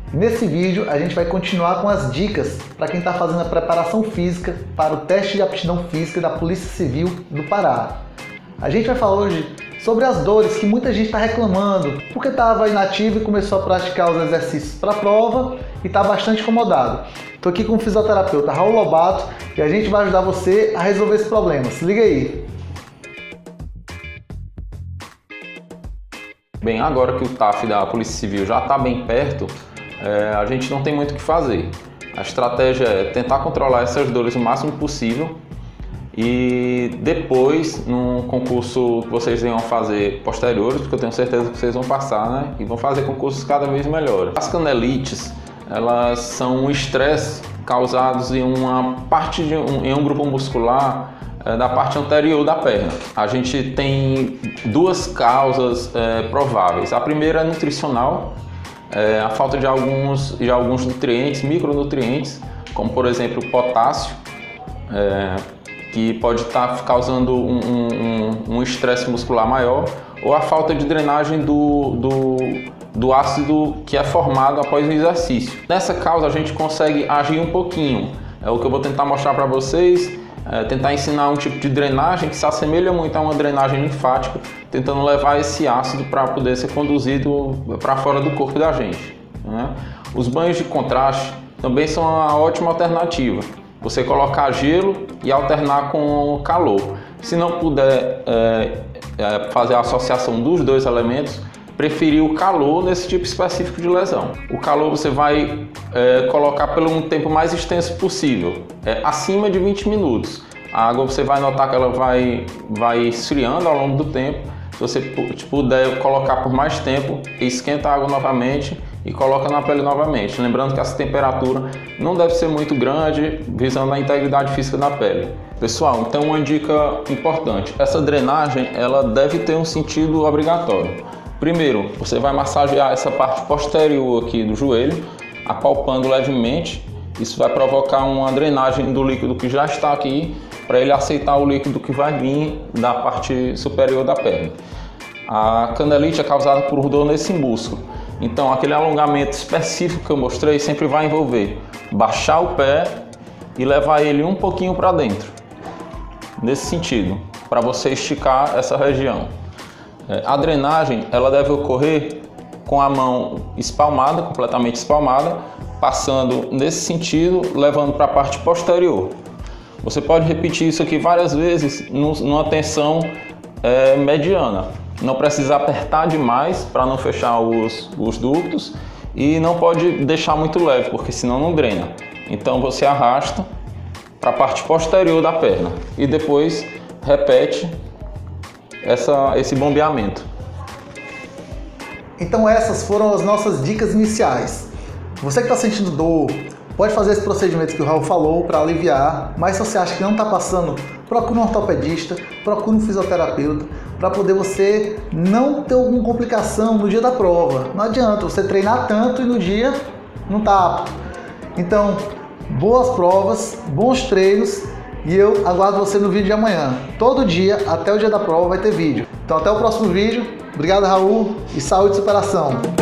Nesse vídeo a gente vai continuar com as dicas para quem está fazendo a preparação física para o teste de aptidão física da Polícia Civil do Pará. A gente vai falar hoje sobre as dores que muita gente está reclamando porque estava inativo e começou a praticar os exercícios para a prova e está bastante incomodado. Estou aqui com o fisioterapeuta Raul Lobato e a gente vai ajudar você a resolver esse problema. Se liga aí! Bem, agora que o TAF da Polícia Civil já está bem perto, a gente não tem muito o que fazer. A estratégia é tentar controlar essas dores o máximo possível e depois, num concurso que vocês venham fazer posteriores, porque eu tenho certeza que vocês vão passar, né? E vão fazer concursos cada vez melhores. As canelites, elas são um estresse causados em uma parte em um grupo muscular da parte anterior da perna. A gente tem duas causas prováveis. A primeira é nutricional, a falta de alguns nutrientes, micronutrientes, como por exemplo o potássio, que pode estar causando um estresse muscular maior, ou a falta de drenagem do ácido que é formado após o exercício. Nessa causa a gente consegue agir um pouquinho. É o que eu vou tentar mostrar para vocês. Tentar ensinar um tipo de drenagem que se assemelha muito a uma drenagem linfática, tentando levar esse ácido para poder ser conduzido para fora do corpo da gente, né? Os banhos de contraste também são uma ótima alternativa. Você colocar gelo e alternar com calor. Se não puder fazer a associação dos dois elementos, preferir o calor nesse tipo específico de lesão. O calor você vai colocar pelo um tempo mais extenso possível, acima de 20 minutos. A água você vai notar que ela vai esfriando ao longo do tempo. Se você puder colocar por mais tempo, esquenta a água novamente e coloca na pele novamente. Lembrando que essa temperatura não deve ser muito grande, visando a integridade física da pele. Pessoal, então uma dica importante. Essa drenagem ela deve ter um sentido obrigatório. Primeiro, você vai massagear essa parte posterior aqui do joelho, apalpando levemente. Isso vai provocar uma drenagem do líquido que já está aqui, para ele aceitar o líquido que vai vir da parte superior da perna. A canelite é causada por dor nesse músculo. Então, aquele alongamento específico que eu mostrei sempre vai envolver baixar o pé e levar ele um pouquinho para dentro. Nesse sentido, para você esticar essa região. A drenagem ela deve ocorrer com a mão espalmada, completamente espalmada, passando nesse sentido, levando para a parte posterior. Você pode repetir isso aqui várias vezes numa tensão mediana. Não precisa apertar demais para não fechar os ductos e não pode deixar muito leve, porque senão não drena. Então você arrasta para a parte posterior da perna e depois repete esse bombeamento. Então essas foram as nossas dicas iniciais. Você que está sentindo dor, pode fazer esse procedimento que o Raul falou para aliviar, mas se você acha que não está passando, procure um ortopedista, procure um fisioterapeuta, para poder você não ter alguma complicação no dia da prova. Não adianta você treinar tanto e no dia não está apto. Então, boas provas, bons treinos, e eu aguardo você no vídeo de amanhã. Todo dia, até o dia da prova, vai ter vídeo. Então até o próximo vídeo. Obrigado, Raul, e saúde e superação.